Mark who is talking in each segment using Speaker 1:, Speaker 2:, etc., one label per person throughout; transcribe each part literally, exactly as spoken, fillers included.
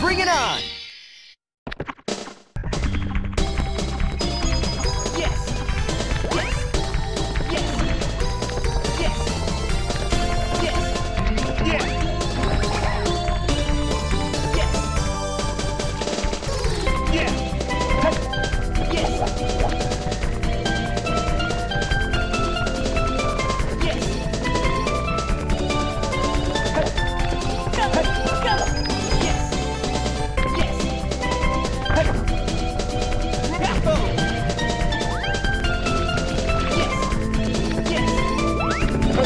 Speaker 1: Bring it on! Yes! Yes! Yes! Yes! Yes! Yes! Yes! Yes! Yes! Yes! Go! Go! Yes! Yes! Go! Yes! Yes! Go!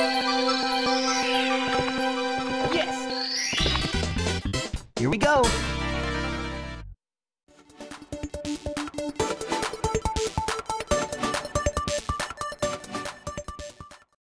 Speaker 1: Yes! Here we go!